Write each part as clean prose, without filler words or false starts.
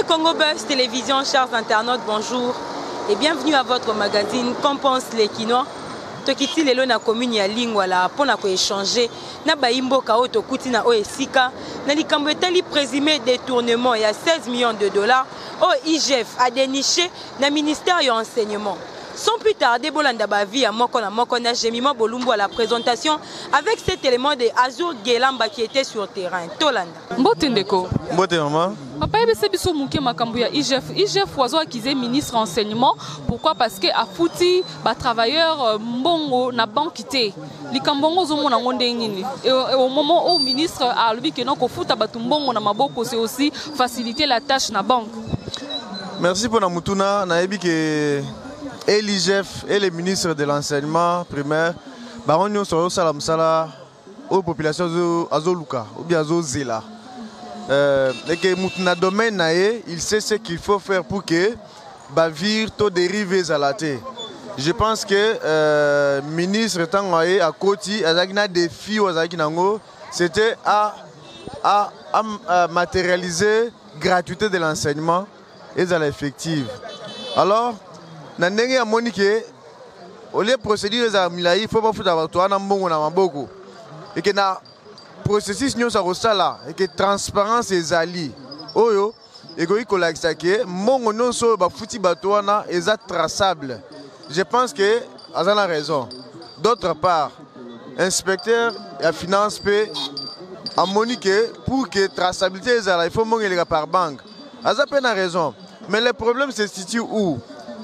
Amis Congo Buzz Télévision, chers internautes, bonjour et bienvenue à votre magazine Qu'en pensent les Kinois. Tokiti lelo na commune ya Lingwala pona ko échanger na baimboka oto kuti na oesika na likambo etali présumé détournement ya 16 millions de dollars au IGF a déniché na ministère ya enseignement. Sans plus tarder, Bolanda Bavi à Mokona Jemima Bolumbo à la présentation avec cet élément de Azur Gelamba qui était sur terrain. Tolanda. Mbote ndeko. Mbote maman. Papa yebese biso muke makambo ya IGF wazo akizé ministre enseignement. Pourquoi? Parce que a fouti ba travailleur mbongo na banque té. Likambongo zo mona ngonde ngini. Et au moment où ministre a levé que non ko futa ba tumbongo na maboko, c'est aussi faciliter la tâche na banque. Merci pour la mutuna na yebi que et l'IGF et les ministres de l'enseignement primaire, baron sur salam sala aux populations azoluka ou bien azozela. Et que mutuna domaine nae, il sait ce qu'il faut faire pour que bavir to dérive à la terre. Je pense que ministre tangaye à Koti azakina défi aux akinango, c'était à matérialiser gratuité de l'enseignement et à l'effective. Alors Nandenge ya monike ole procédure za milai faut pas futa bato na mbongo na maboko et que na processus nyo sa kosala et que transparence ezali oyo et que ikolakisa ke mbongo nyonso ba futi bato na eza traçable. Je pense que azana raison. D'autre part, inspecteur ya finance peut a monique pour que traçabilité ezala il faut mongelega par banque. Aza pe na raison. Mais le problème se situe où?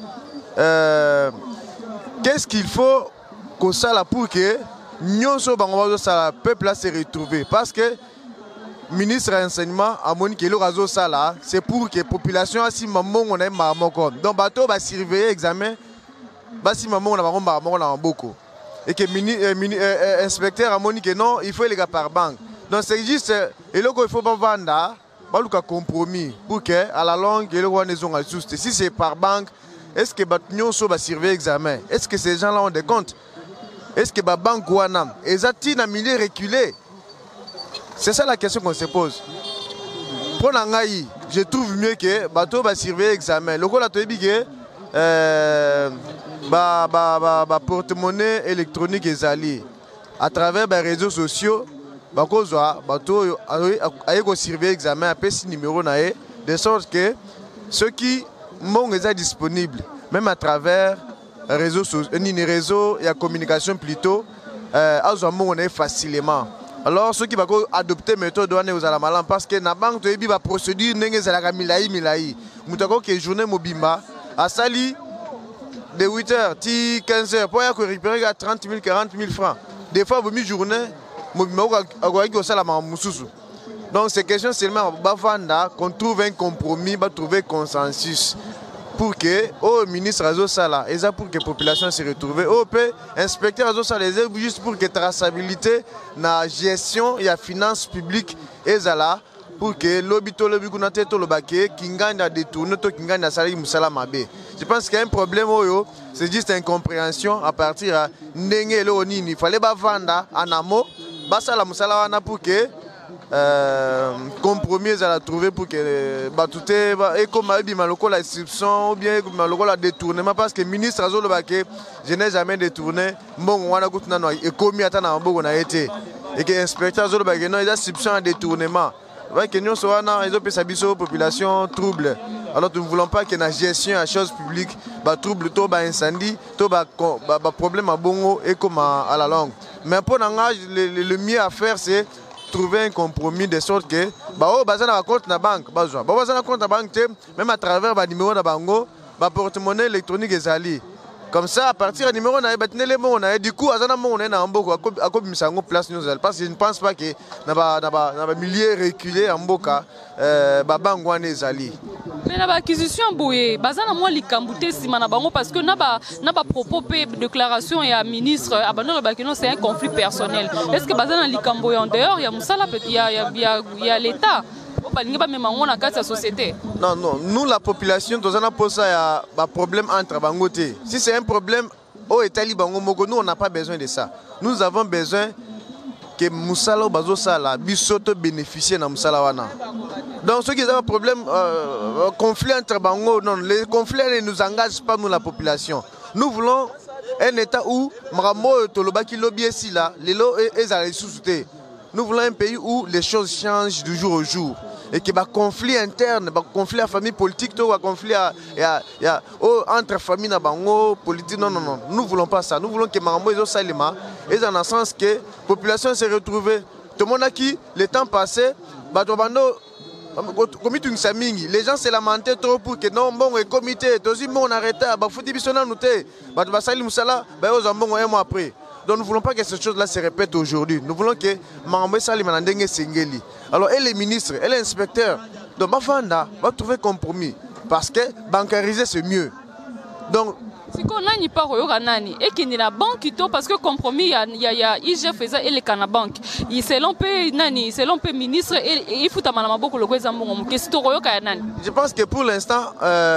Qu'est-ce qu'il faut qu'on sache pour que nous le peuple se retrouve? Parce que le ministre de l'enseignement a dit que c'est pour que la population a si maman on aime donc bateau va surveiller l'examen si maman on a beaucoup et que l'inspecteur a dit que non il faut les gars par banque. Donc c'est juste et là il faut pas vendre un compromis pour que à la longue il y ait si c'est par banque. Est-ce que nous va surveiller l'examen? Est-ce que ces gens-là ont des comptes? Est-ce que la banque Guanam est un milieu reculé? C'est ça la question qu'on se pose. Pour l'angaï, je trouve mieux que bateau va surveiller l'examen. Le coup là, tu dis que porte-monnaie électronique est allé à travers les réseaux sociaux. Bateau a surveiller l'examen après ce numéro de sorte que ceux qui mon est disponible, même à travers réseaux sociaux, réseaux et la communication plutôt, on est facilement. Alors ceux qui vont adopter méthode douane aux alamalan parce que na banque to ebi ba procédure nenge zalaka milai. Mutako que journée mobimba à sali de 8h ti 15h pour y récupérer à 30 000 40 000 francs. Des fois vous mi journée mobimba ko salama mususu. Donc c'est question seulement qu'on trouve un compromis, trouver consensus pour que au ministre Azo Sala, et ça pour que la population se retrouve, au inspecteur Azo Sala, juste pour que traçabilité, la gestion et la finance publique, et ça pour que l'obito le bigunate to le baké, qui gagne à détourner, qui gagne à salir musala mabé. Je pense qu'il y a un problème, c'est juste incompréhension à partir de Nenge Leonini. Il fallait vendre en amont, basala musala wana pour que compromis à la trouver pour que tout et comme la inscription ou bien la détournement parce que le ministre Azol Baké je n'ai jamais détourné bon on a goûté et commis à na bon on a été et que inspecteur Azol Baké non il a inscription à détournement ouais que nous soana ils ont fait sa population trouble alors nous ne voulons pas que la gestion à choses publiques trouble tout incendie tout problème à bongo et comme à la longue mais pour le mieux à faire c'est trouver un compromis de sorte que un compte na banque compte na banque même à travers le numéro de bango porte-monnaie électronique ezali comme ça à partir du numéro na du coup azana mon na mboko akobimisa ngo place nous parce que je ne pense pas que na milieu reculé en mboka bango wana ezali. Mais la acquisition boye bazana moi likambute sima na bango parce que na ba propos déclaration et à ministre abano ba que non c'est un conflit personnel. Est-ce que bazana likambo en dehors il y a musala peut il y a l'état la société. Non, nous la population, nous avons un problème entre bangote. Si c'est un problème au État bango nous on n'a pas besoin de ça. Nous avons besoin que musala bazo sala bisoto bénéficier na musala wana. Donc ceux qui ont un problème conflit entre bango, non, les conflits ne nous engagent pas nous la population. Nous voulons un état où Maramo Tolobaki lobby ici là, les lots et sous-soutés. Nous voulons un pays où les choses changent du jour au jour. Et qu'il y a un conflit interne, un conflit à famille politique, un conflit entre familles politique. Non, non, non. Nous ne voulons pas ça. Nous voulons que Maramo et Salima, et dans le sens que la population s'est retrouvée. Tout le monde a qui, le temps passé, les gens se lamentaient trop pour que non, bon, le comité, on arrête, il faut dire un mois après. Donc nous ne voulons pas que ces choses-là se répètent aujourd'hui. Nous voulons que Marambé Salim Nandenge Sengeli. Alors, elle est ministre, elle est inspecteur. Donc, Bafanda va trouver compromis. Parce que bancariser, c'est mieux. Donc, si on n'a pas de et qu'il y a la banque, parce que compromis, il y a IGF et les Canabank. Selon le ministre, il faut beaucoup le je pense que pour l'instant,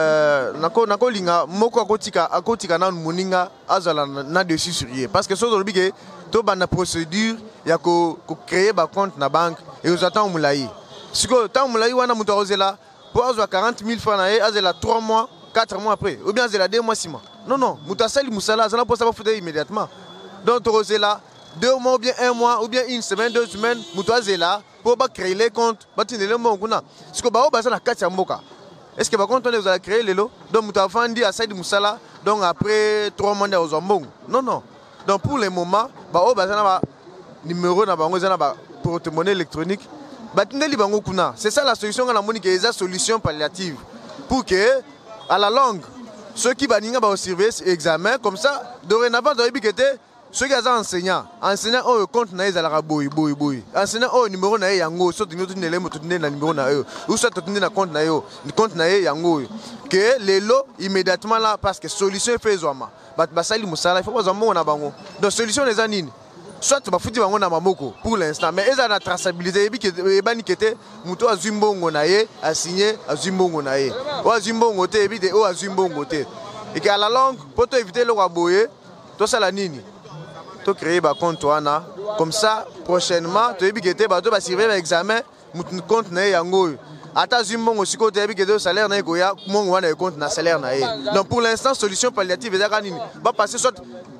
parce que sur la procédure, il y a créer un compte dans la banque et nous attendons Moulaï. Si vous avez là, pour avoir 40 000 francs, vous avez 3 mois. 4 mois après, ou bien c'est la 2 mois, 6 mois. Non, non, Moutasali Moussala, ça n'a pas ça va foutre immédiatement. Donc, tu là, 2 mois, ou bien 1 mois, ou bien 1 semaine, 2 semaines, Moutazé là, pour créer les comptes, bâtir les mots. Si vous avez 4 mois, est-ce que par contre, vous allez créer les lots? Donc, Moutafandi à Saïd Moussala, donc après 3 mois, vous avez non, non. Donc, pour le moment, numéro de porte-monnaie électronique, c'est ça la solution, c'est la solution palliative. Pour que à la langue, ceux qui vont surveiller l'examen, comme ça, dorénavant, ceux qui sont enseignants au compte na ezala boy. Enseignant au numéro na yango, soit nous tenir na numéro na eux, ou soit tenir na compte na yango. Que les lots immédiatement là, parce que solution fait zoma. Basali musala, il faut pas zoma na bango. Donc solution les anines. Soit tu vas foutre bango na mamoko pour l'instant, mais ils ont la traçabilité. Et bani kete, muto azumbongo na ye, a signé azumbongo na ye. Ou azumbongo te, et ou azumbongo te. Et qu'à la langue, pour éviter le raboyer, tout ça la nini. Tu crées un compte comme ça, prochainement, tu vas surveiller l'examen, tu compte na yango. Ata zumbongo si côté et salaire na goya, mon compte na salaire na ye. Donc pour l'instant, solution palliative, ils va passer soit.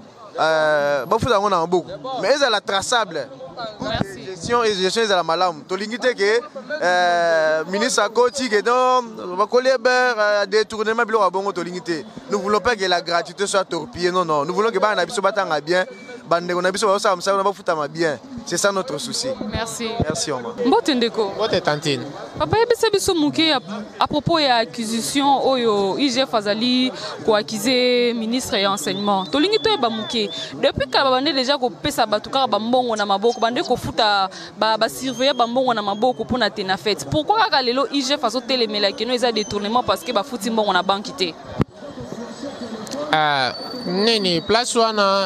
Mais ils ont la traçable. Gestion et gestion ils ont la malam. Tu l'ingité que ministre Akoti que donc va coller détournement bilo à bongo tu l'ingité. Nous voulons pas que la gratuité soit torpillée, non non. Nous voulons que ba na biso batanga bien, bande on a biso ba ça on va foutre bien. C'est ça notre souci. Merci. Merci Omar. Mbotendeko. Bote tantine. Papa yebisa biso muke à propos ya acquisition oyo IGF azali ko acquiser ministre et enseignement. To lingi to yeba muke. Depuis ka bande déjà ko pesa batuka ba mbongo na maboko bande ko futa ba surveiller ba mbongo na maboko pour na tena fête. Pourquoi ka lelo IGF azo telemela que no eza détournement parce que ba futi mbongo na banque té. Nini place wana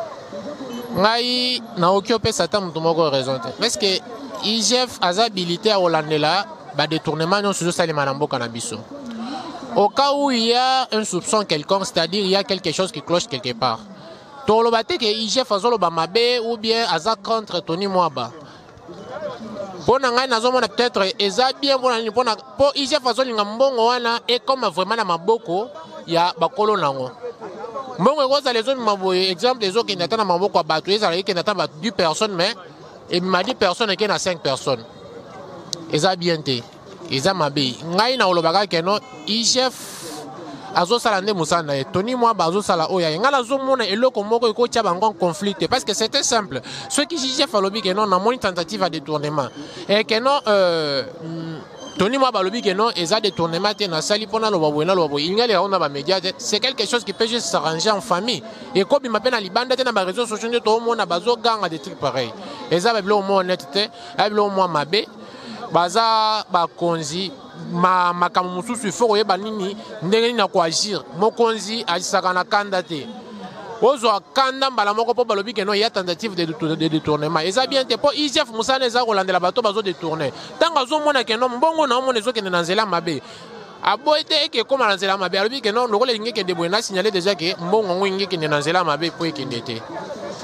ngai na occupé satan mutu moko raison te. Parce que IGF a habilité à Hollandela ba détournement non sur salima na mboka na biso. Au cas où il y a un soupçon quelconque, c'est-à-dire il y a quelque chose qui cloche quelque part. Tolobate que IGF azolo ba mabe ou bien aza contre Tony Mwaba. Pour ngai nazomona peut-être eza bien pour IGF azoli ngambongo wana et comme vraiment na maboko ya bakolo nango. Mbongo ekoza les zones maboye exemple les autres qui n'attendent na maboko bato ezala qui n'attendent 10 personnes mais et m'a dit personne qui na 5 personnes. Eza bien te. Eza mabe. Ngai na olobaka keno IGF azo sala nde musana e Tony Mwaba azo sala oya ngala zo mona eloko moko eko tia bango conflit parce que c'était simple. Ce qui IGF alobi keno na moni tentative de détournement et keno Tony Mwaba alobi keno eza détournement te na sali pona lo babwena lo babwe ingale ona ba média c'est quelque chose qui peut juste s'arranger en famille et comme il m'appelle na libanda te na ba réseaux sociaux de to mona bazo ganga des trucs pareils eza ba blo mo honnêteté ablo mo mabe baza ba konzi makambo mosusu ifo koyeba nini ndenge nini na koagir mokonzi agisaka na kanda te ozwa kanda mbala moko mpo balobi keno ya tentative de détournement eza bien te mpo IGF mosala eza kolandela bato bazo détourne ntango azomona keno mbongo na omona ezokende na nzela mabe aboyi te eke ekóma na nzela mabe alobi keno lokola elingi ekende boye na signale déjà ke mbongo yango elingi ekende na nzela mabe mpo ekende te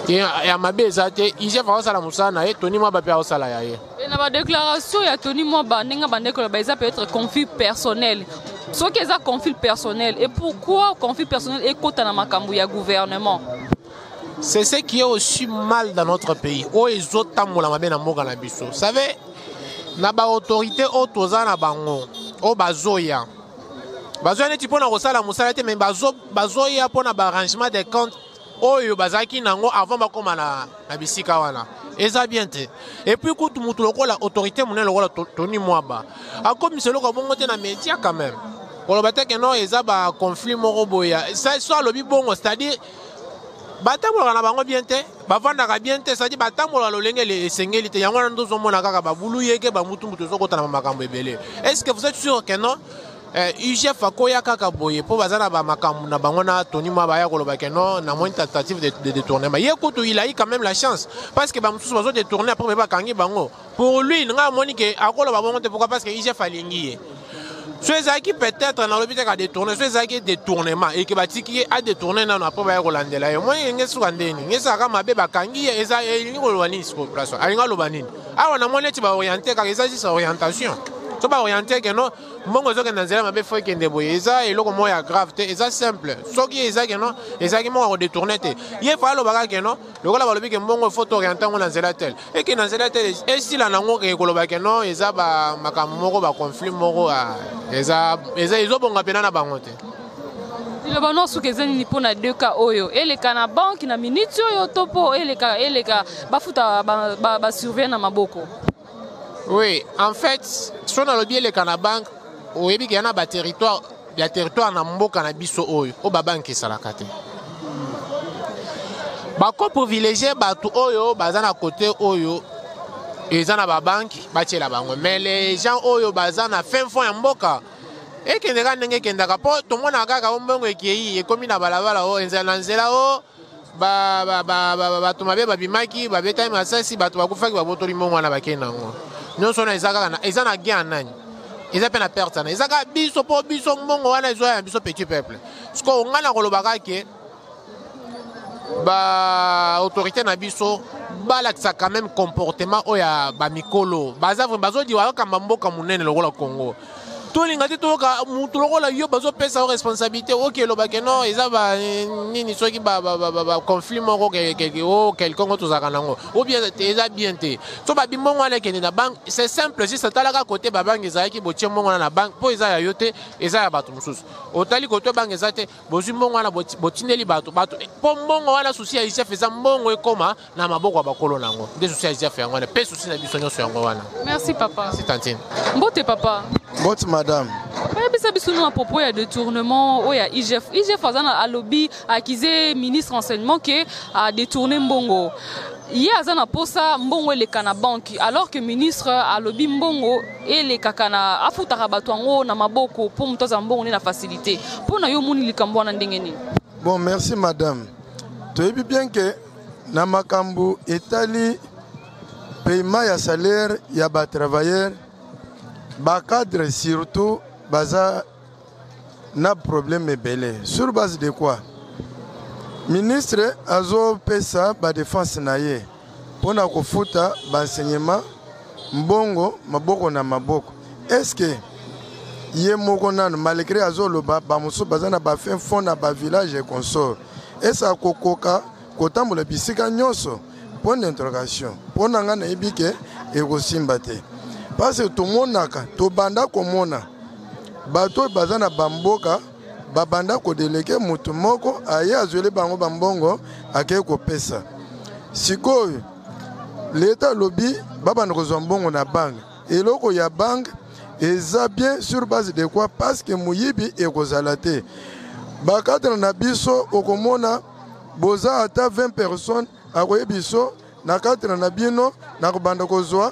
ya mabe ezate IGF aosala musala na ye Tony Mwaba pe aosala ya ye. Et na ba déclaration ya Tony Mwaba ndenge bandeko ba eza peut-être conflit personnel. Ce qui est un conflit personnel et pourquoi conflit personnel est côté dans makambu ya gouvernement. C'est ce qui est aussi mal dans notre pays. O ezotambola mabe na mboka na biso. Vous savez na ba autorité o toza na bango o bazoya. Bazoya neti pona kosala musala te mais bazoya pona ba arrangement des comptes oyo bazaki nango avant bakoma na bisika wana. Eza bien te. Et puis kutu mutu lokola autorité monene lokola Tony Mwaba. Akomi selo ko bongo te na média quand même. Kolobate que non eza ba conflit moko boya. Ça soit lobi bongo, c'est-à-dire batambola na bango bien te, bavandaka bien te, c'est-à-dire batambola lolenge le sengeli te yango ndozo mona kaka babulu yeke ba mutu zokota na makambo ebele. Est-ce que vous êtes sûr que non? IGF akoya kaka boye po bazana ba makambo na bango na Tony Mwaba ya koloba que non na moins tentative de détournement. Yekutu il a eu quand même la chance parce que ba mutu bazo détourner après ba kangi bango. Pour lui nga moni que akoloba bango te pourquoi parce que IGF alingi. Ceux qui peut-être dans l'hôpital a détourné, ceux qui détournement et qui batiki a détourné dans après ba Rolandela. Moi ngesu kandeni, ngesa kama beba kangi eza ngolwani sur place. Alinga lobanini. Ah on a moni ti ba orienter car eza juste orientation. So ba orienter que non mbongo zo kana nzela mabe faut kende boye eza eloko moya grave te eza simple. Soki eza que non eza ki mo détourner te. Ye fa lo baka que non lokola balobi que mbongo faut orienter ngo na nzela tel. Et que na nzela tel et si la nango ke koloba que non eza ba makambo moko ba conflit moko eza bonga pena na bango te. Le bano sukezeni ni pona 2 cas oyo eleka na banque na minute oyo topo eleka bafuta ba surveiller na maboko. Oui, en fait, si on a le bien les canabank, au début il y a un territoire na mboka na biso oyo, o ba banque salakate. Ba ko privilégier batu oyo bazana côté oyo, ezana ba banque, ba tchela bango. Mais les gens oyo bazana fin fond ya mboka. Et que ndeka ndenge kendaka po to mona kaka mbongo ekei ekomi na balabala o enzela nzela o ba tumabe ba bimaki ba beta masasi ba to bakufaki ba botori mbongo na bakena ngo. Nous sommes na guerre nani. Ils ont na perte na. Ils ont biso po biso mbongo wana izo ya biso petit peuple. Parce qu'on ngana kolobaka ke ba autorité na biso balakisa quand même comportement oya ba mikolo. Bazavre bazo diwa kamba mboka munene lokola Congo. Tolinga te toka mutu lokola yo bazo pesa responsabilité OK lobaka non eza ba nini soki ba conflit moko quelqu'un autre zakanango ou bien eza bien te so ba bimongo ala kende na banque c'est simple si ça talaka côté ba banque eza ki botie mongo na banque po eza ya yote eza ya batu mususu otali côté banque eza te bozi mongo na botineli batu po mongo wana souci ya IGF eza mongo ekoma na maboko ba kolo nango de souci ya IGF yango na pe souci na biso nyonso yango wana. Merci papa. C'est tantine. Mbote papa. Mbote madame. À propos de détournement, IGF a lobby accusé ministre renseignement qui a détourné Mbongo. Il y a un posa Mbongo et les Canabank, alors que ministre a lobby Mbongo et les Kakana a foutu rabatouango na maboko pour m'toza Mbongo na facilité. Pour na yo mouni likambo na ndengeni. Bon, merci madame. Tu sais bien que na makambu Italie paiement ya salaire ya ba travailleurs ba cadre surtout baza na problème ebele sur base de quoi ministre azo pesa ba défense na ye pona kofuta ba enseignement mbongo maboko na maboko est-ce que ye moko nanu malgré azo loba ba musu baza na ba fin fond na ba village et consort esa kokoka kotambola bisika nyonso point d'interrogation pona nga na ebike ekosimba te parce que tomonaka tobanda komona bato bazana bamboka babanda kodeleke mutu moko aye azwele bango bambongo ake kopesa sikoyo leta lobi babanda kozwa mbongo na banque eloko ya banque eza bien sur base de quoi parce que muyibi ekozala te bakadre na biso okomona boza ata 20 personnes akoye biso na kadre na bino na kobanda kozwa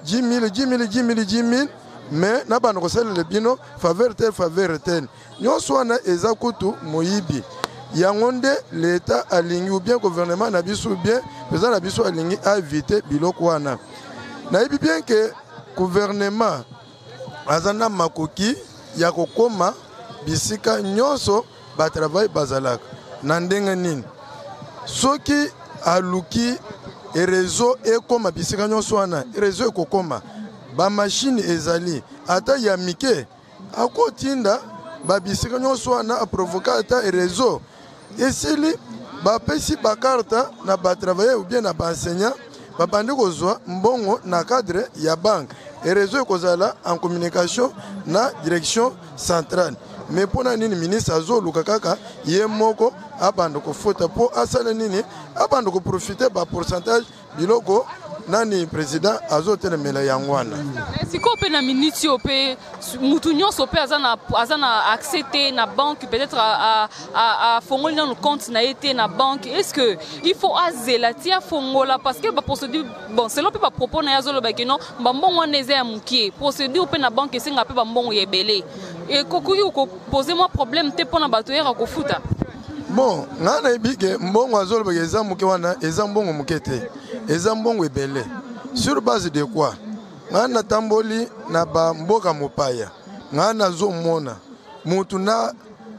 10 000 mais na bana kosala le bino faveur tel nyonso wana eza kutu moyibi yango nde l'État alingi ou bien gouvernement na biso ou bien président na biso alingi a éviter biloko wana nayebi bien que gouvernement azana makoki ya kokoma bisika nyonso ba travail bazalaka na ndenge nini soki aluki et réseau ekoma bisika nyonso wana réseau ekokoma ba machine ezali ata ya mike akotinda ba bisika nyonso wana aprovoka ata réseau esili ba pesi ba carte na ba travailler ou bien na ba enseignant ba bandi kozwa mbongo na cadre ya banque et réseau ekozala en communication na direction centrale. Mais pour nini ministre azo lukakaka ye moko abando ko fota po asala nini abando ko profiter ba pourcentage biloko nani président azo telemela yangwana. Siko pe na minute yo pe mutu nyonso pe azana accepter na banque peut-être à fongoli na compte na été na banque. Est-ce que il faut azela tia fongola parce que ba procédure bon selon pe ba propos na yazo lo ba keno ba mbongo neze ya mukie procédure pe na banque senga pe ba mbongo yebele. Et kokuyi ko poser-moi problème te pona bato yera ko futa. Bon, ngana ibike mbongo azolo ba eza muke wana eza mbongo mukete. Eza mbongo ebele. Sur base de quoi? Ngana tamboli na ba mboka mopaya. Ngana zo mona mutu na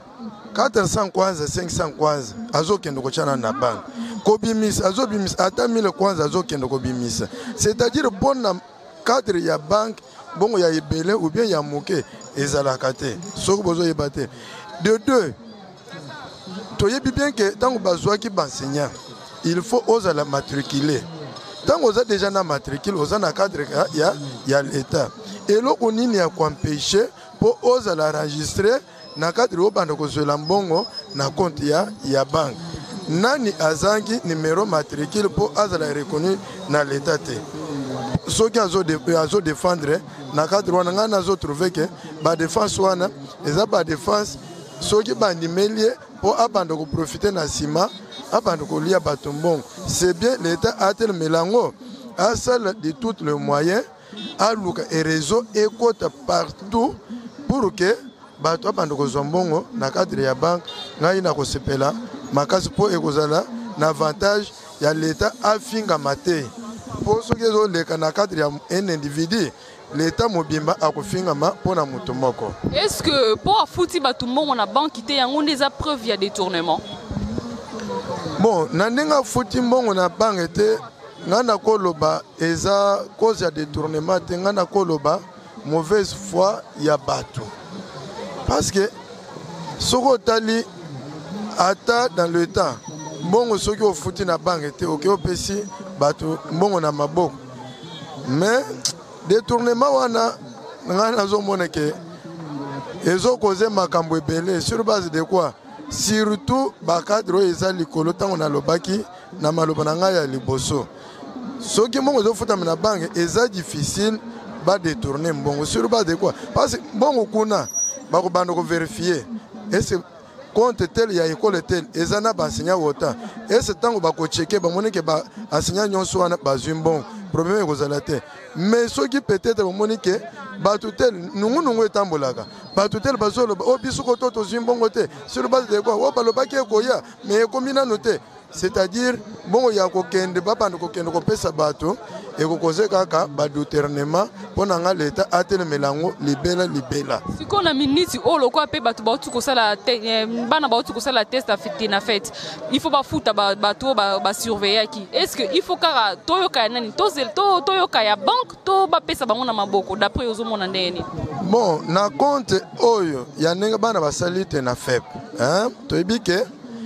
400 kwanza 500 kwanza azo kendo kochana na bank. Kobimisa azo bimisa ata 1000 kwanza azo kendo kobimisa. C'est-à-dire bon na cadre ya banque bongo ya ebele ou bien ya muke ezalaka te soko bozo yebate de deux toyebi bien que tango bazwaki benseignant il faut oser la matriculer tango oza déjà na matricule oza na cadre ya l'état et loko nini ya empêcher pour oser la enregistrer na cadre obanda kozwela mbongo na compte ya banque nani azangi numéro matricule pour azala reconnu na l'état te ceux qui ont défendre na cadre wana ngana azo trouver que ba défense wana eza ba défense ceux qui bandimelier pour abanda ko profiter na sima abanda ko lia batumbong c'est bien l'état a tel melango a salle de tous les moyens a luka et réseau écoute partout pour que bato abanda ko zombongo na cadre ya banque ngai na ko sepela makasi po ekozala na avantage ya l'état afinga mate. Pour ceux qui ont les cadre un individu, l'État mobimba a kofingama pour na mutomoko. Est-ce que pour fouti batumbo on a banque qui yango des preuves ya détournement? Bon, nandenga fouti mbongo na banque te ngana koloba eza cause ya détournement te ngana koloba mauvaise foi ya bato. Parce que soko tali ata dans le temps mbongo soki ofouti na banque te oke opesi bato mbongo na maboko mais détournement wana ngana nazomona ke ezo koze makambo ebele sur base de quoi surtout bakadre eza likolo tango na lobaki na maloba na ngai ya liboso soki mbongo ezofuta na banque eza difficile ba détourner mbongo sur base de quoi parce que mbongo kuna bakobanda ko vérifier est-ce compte tel ya école tel ezana ba enseignant wota et ce temps ba ko checker ba moni ke ba enseignant nyonso wana ba zumbon problème ekozala te mais ce qui peut-être ba moni ke ba tutel nungu etambolaka ba tutel ba solo o bisu ko toto zumbon te sur base de quoi o ba lo ba ke ko ya mais komina noté c'est-à-dire bon ya ko kende ba bando ko kende ko pesa bato et ko koze kaka ba détournement pona nga l'état atele melango libela. Si qu'on a minute o lo ko pe bato ba tu ko sala bana ba tu ko sala test affecté na fait il faut ba futa bato ba surveiller qui est-ce que il faut kara to yo ka nani to yo ka ya banque to ba pesa bango na maboko d'après ozo mona ndeni bon na compte oyo ya nenga bana ba salite na fep hein to ebike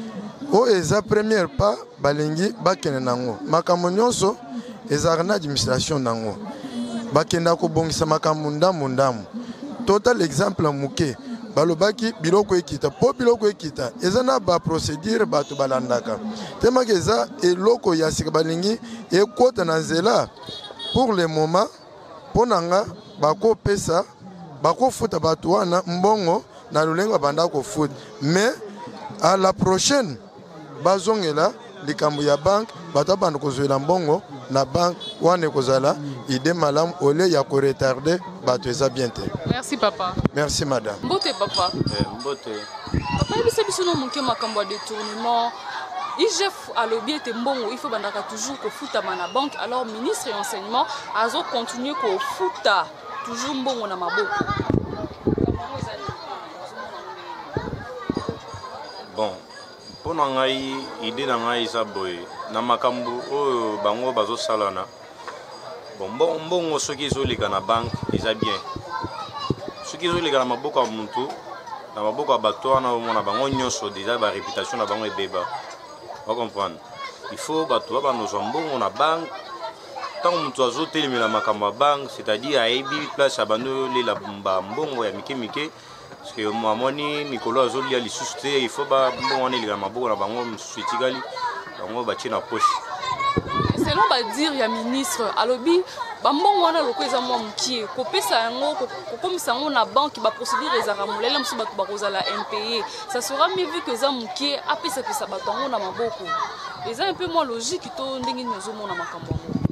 o eza première pas balingi bakene nango makambo nyonso eza na administration nango bakenda ko bongisa makambo ndamu total exemple muke balobaki biloko ekita po biloko ekita eza na ba procédure bato balandaka tema keza eloko ya sika balingi ekota na nzela pour le moment ponanga bako pesa bako futa bato wana mbongo na lulenga banda ko foot mais à la prochaine bazongela likambo ya banque bato banda ko zwela mbongo na banque wane kozala ide malam ole ya ko retarder bato eza bien te. Merci papa. Merci madame. Mbote papa. Mbote. Papa biso no monke makambo ya détournement. IGF alobi ete mbongo il faut bandaka toujours ko futa na banque alors ministre et enseignement azo continuer ko futa toujours mbongo na maboko. Bon, Pour ngai idée na ngai eza boye na makambo oyo bango bazosalana bon soki ezoleka na banque eza bien soki ezoleka na maboko ya mutu na maboko ya bato wana omona bango nyonso déjà ba réputation na bango ebeba va comprendre il faut bato banozwa mbongo na banque tant mutu azotelemela makambo ya banque c'est-à-dire ayebi place ya bando lela mbongo ya mike parce que amoni mikolo azolia lisusu te il faut mbongo wana eleka na maboko na bango mosusu etikali bango batie na poche. Selon dire ya ministre alobi bambongo wana loko eza mwa mokie kopesa yango kokomisa yango na banque baprocédure ezaka molele mosusu bato bakozala impayé ça sera mieux vu que eza mokie apesapesa bato yango na maboko eza un peu moins logique to ndenge nini ozomona makambo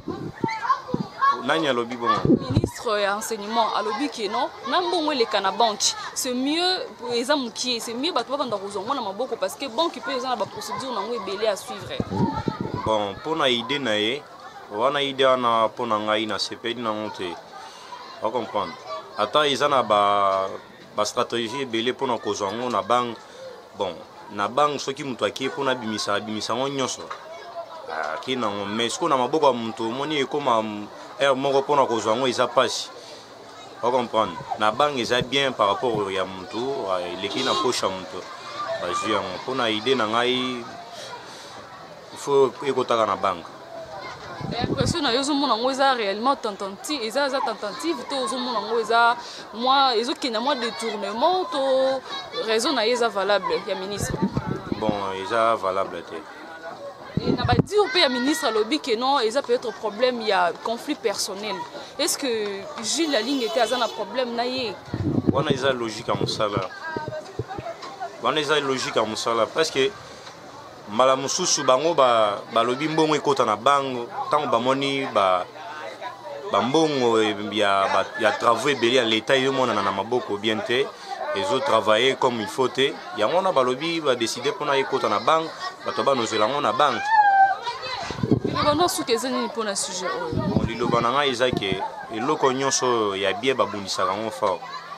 yango. Nani alobi bongo? Ministre ya enseignement alobi ke non na mbongo eleka na banque c'est mieux eza mokie c'est mieux bato bakanda kozwa ngo na maboko parce que banque peut eza na baprocédure nango ebele à suivre. Bon pour na idée na ye wana idée wana pour na ngai na sepeli na monte va comprendre ata eza na ba stratégie ebele pour na kozwa ngo na banque bon na banque soki mutu akie pour na bimisa ngo nyonso ki na mais ce qu'on a maboko mutu moni ekoma moko pour na kozwa ngo eza pasi va comprendre na banque eza bien par rapport ya mutu eleki na poche ya mutu bazwi yango pour na idée na ngai il faut ekotaka na banque. L'impression na yozomona ngo eza réellement tentative eza tentative to ozomona ngo eza moi ezokenya moi détournement to raison na eza valable ya ministre. Bon eza valable te. Et na ba dire pe ya ministre alobi que non eza peut-être problème il y a conflit personnel. Est-ce que Jules la ligne était azana problème na ye? Wana eza logique à mosala. Wana eza logique à mosala parce que mbala mosusu bango balobi mbongo ekota na bango ntango bamoni bambongo ya travaux ebele ya leta ezomonana na maboko bien te ezotravaille comme il faut te yango wana balobi badeside mpona ekota na banque bato banozela yango na banque. Liloba suki eza nini mpona sujet oyo? Liloba na ngai eza ke eloko nyonso ya bie babundisaka yango fort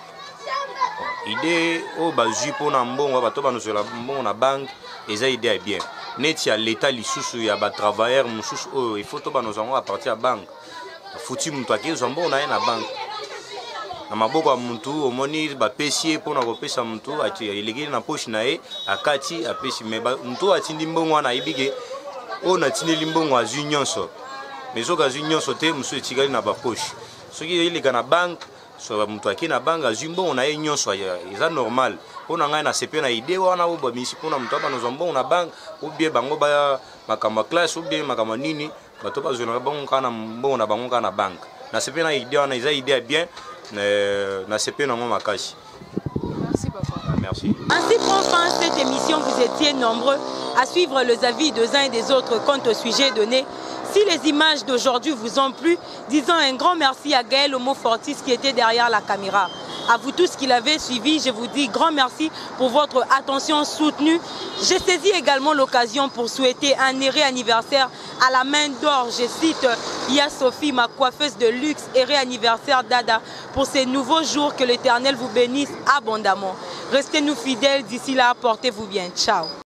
idée oyo bazwi mpona mbongo bato banozela mbongo na banque eza idée ya bien neti ya leta lisusu ya batravailleur mosusu oyo il faut to banozwa yango a partir ya banque futi mutu akezwa mbongo na ye na banque na maboko ya mutu omoni bapesi ye mpona kopesa mutu elekeli na poche na ye akati apesi me mutu atindi mbongo wana ayebi ke oyo natindeli mbongo azwi nyonso mais soki azwi nyonso te mosusu etikali na bapoche soki eleka na banque so mutu ake na banque azwi mbongo na ye nyonso eza normal mpona ngai na sepe na idée wana oyo bamisi mpona mutu abanozwa mbongo na banque obie bango baya makambo ya classe obie makambo nini bato bazwelaka bango kaka na mbongo na bango kaka na banque na sepe na idée wana eza idée ya bien na sepe nango makasi. Merci papa. Merci. Ainsi prend fin cette émission. Vous étiez nombreux à suivre les avis des uns et des autres quant au sujet donné. Si les images d'aujourd'hui vous ont plu, disons un grand merci à Gaël Homo Fortis qui était derrière la caméra. À vous tous qui l'avez suivi, je vous dis grand merci pour votre attention soutenue. J'ai saisi également l'occasion pour souhaiter un heureux anniversaire à la main d'or. Je cite Ia Sophie, ma coiffeuse de luxe, heureux anniversaire Dada pour ces nouveaux jours, que l'Éternel vous bénisse abondamment. Restez-nous fidèles, d'ici là, portez-vous bien. Ciao.